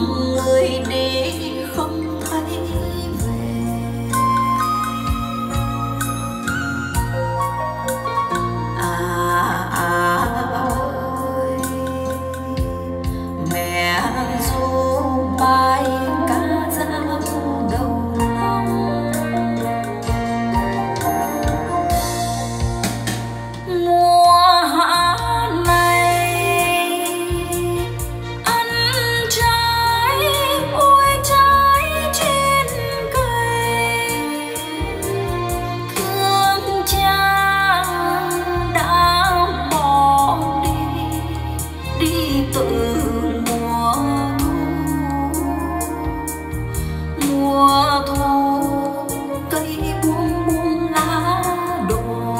người đi không thấy về. Ơi, mẹ ru bài ca dao đầu lòng. Mùa hạ này ăn trái ôi trái trên cây, thương cha đã bỏ đi từ mùa thu cây buông buông lá đổ.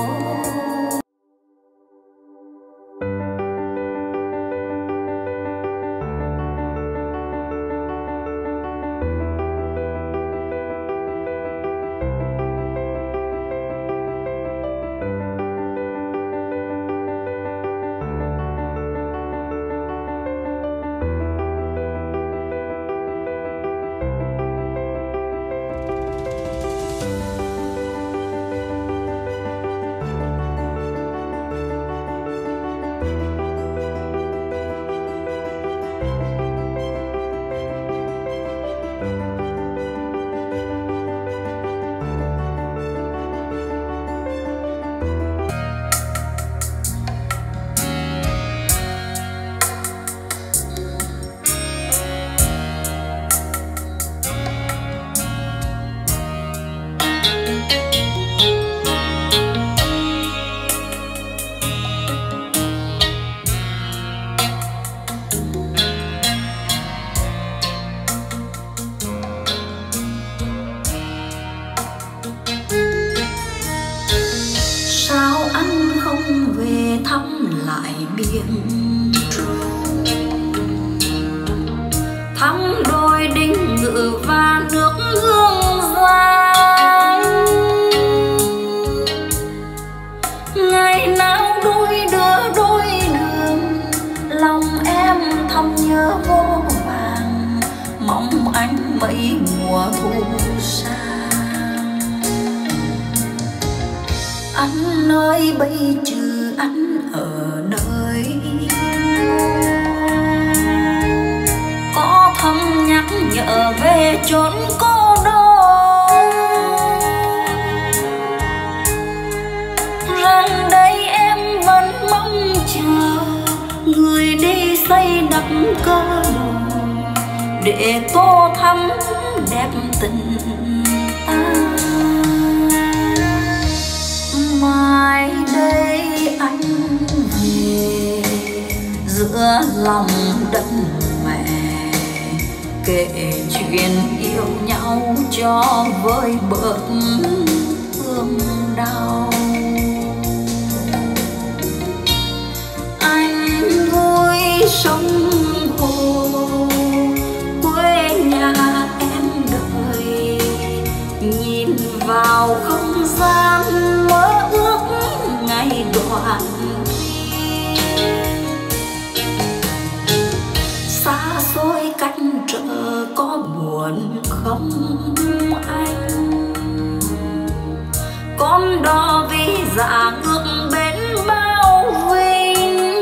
Sao anh không về thăm lại biển Trung, thăm đôi đinh ngự và nước Hương Giang? Ngày nào đôi đưa đôi đường, lòng em thầm nhớ vô vàng, mong anh mấy mùa thu xa. Anh ơi bây trừ anh ở nơi có thầm nhắc nhở về chốn cô đơn, rằng đây em vẫn mong chờ người đi xây đắp cơ đồ để tô thắm đẹp tình ta. Mai đây anh về giữa lòng đất mẹ, kể chuyện yêu nhau cho vơi bớt thương đau. Anh vui sống hồ quê nhà em đợi, nhìn vào không gian mơ ước ngày đoạn đi. Xa xôi cách trở có buồn không anh, con đò vì dạ ngược bên bao vinh.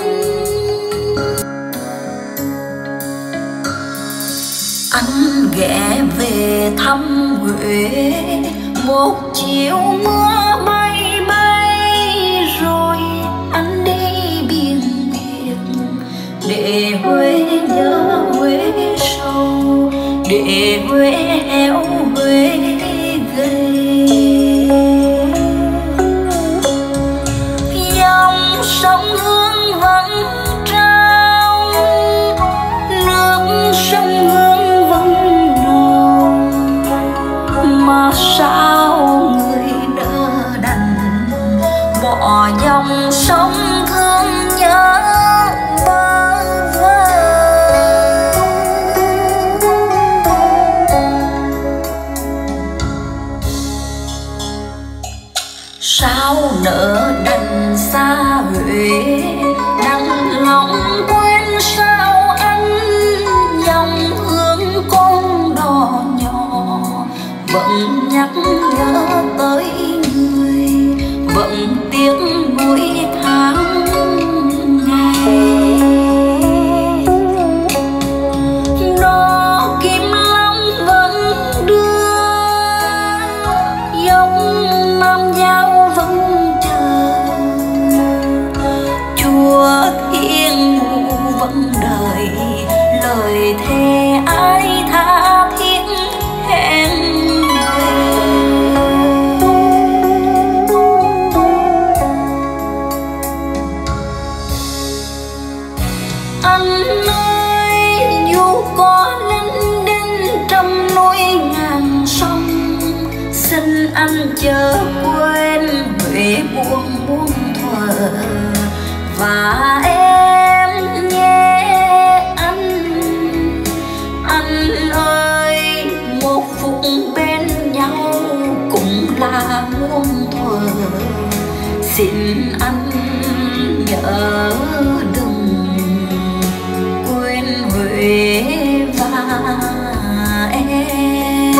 Anh ghé về thăm Huế một chiều mưa bay bay, rồi anh đi biển biệt để Huế nhớ Huế sâu, để Huế héo Huế gầy. Dòng sông Hương vẫn trao, nước sông Hương vẫn nồng, mà sao người đỡ đành bỏ dòng sông thương nhớ bơ vơ. nhắc nhớ tới người vẫn tiếc nuối tháng ngày. Đó Kim Long vẫn đưa dốc Nam Giao vẫn chờ, Chúa Thiên Mụ vẫn đợi lời thề ai tha thiết hẹn về. Anh ơi dù có linh đinh trăm núi ngàn sông, xin anh chớ quên Huế buông buông thuở và em nhé anh ơi. Một phút bên nhau cũng là muôn thuở, xin anh nhớ đừng quên Huế và em.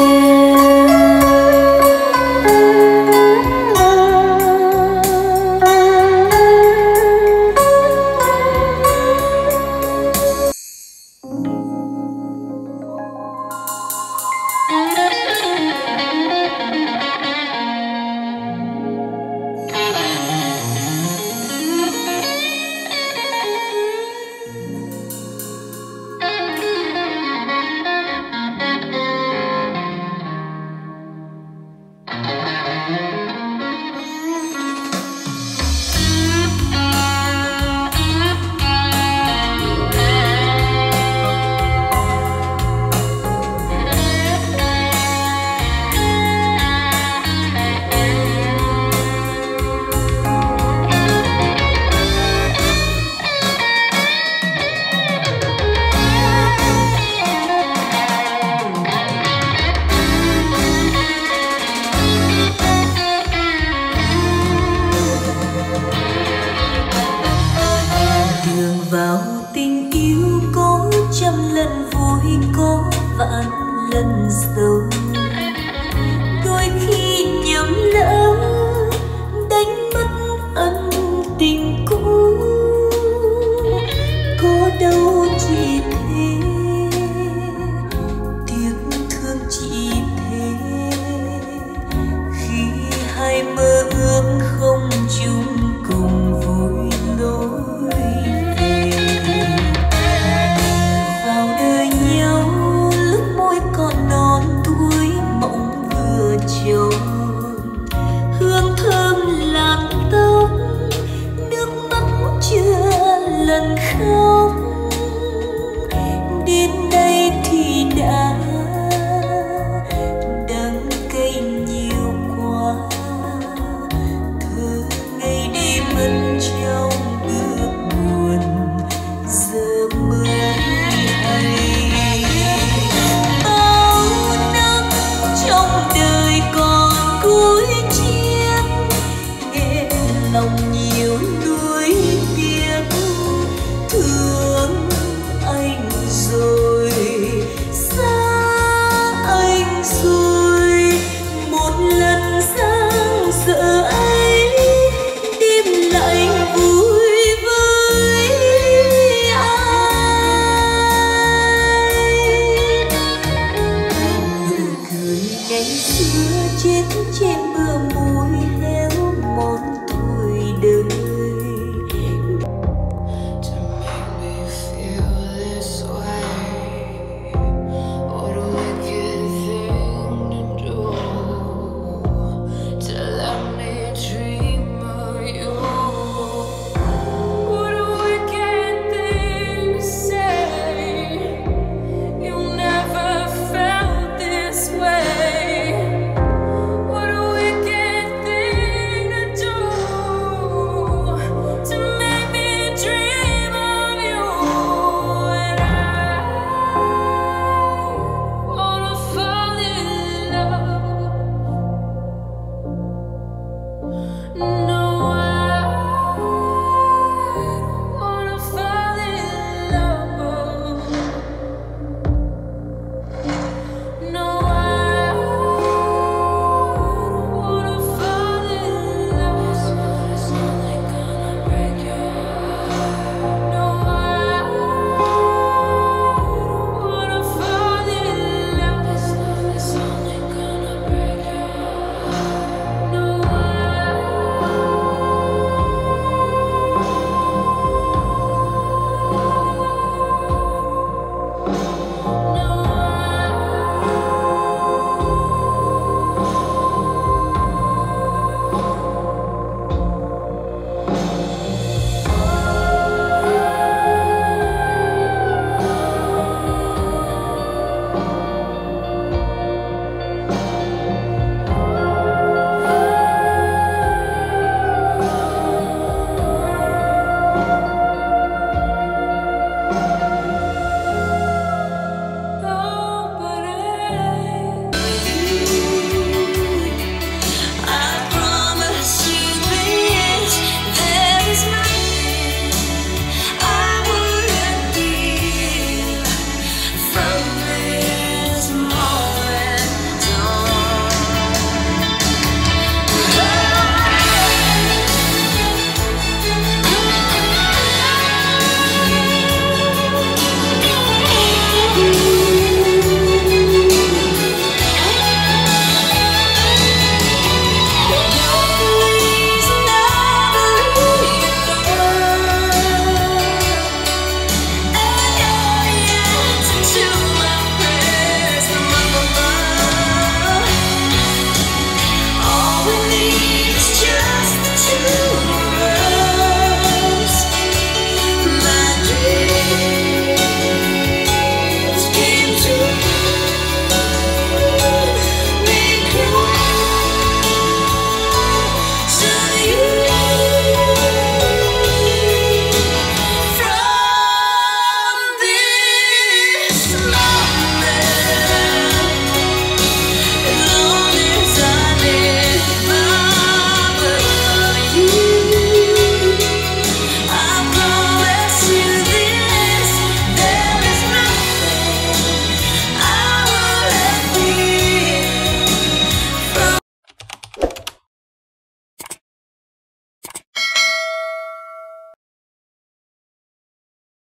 Lần sâu đôi khi nhầm lỡ đánh mất ân tình cũ, có đâu chỉ thế tiếc thương chỉ thế khi hai mơ ước không chung cùng vui lối về. Vào đời nhau lúc môi còn non tuổi mộng vừa tròn, hương thơm làn tóc nước mắt chưa lần khóc. Đến đây thì đã đắng cay nhiều quá, thơ ngày đi mất trong bước buồn giờ mới hay. Bao năm trong đời còn cuối chiếc, nghe lòng nhiều nuối tiếc, thương anh rồi xa anh rồi. Một lần sáng giờ ấy đêm lại vui với ai. Nụ cười ngày xưa chết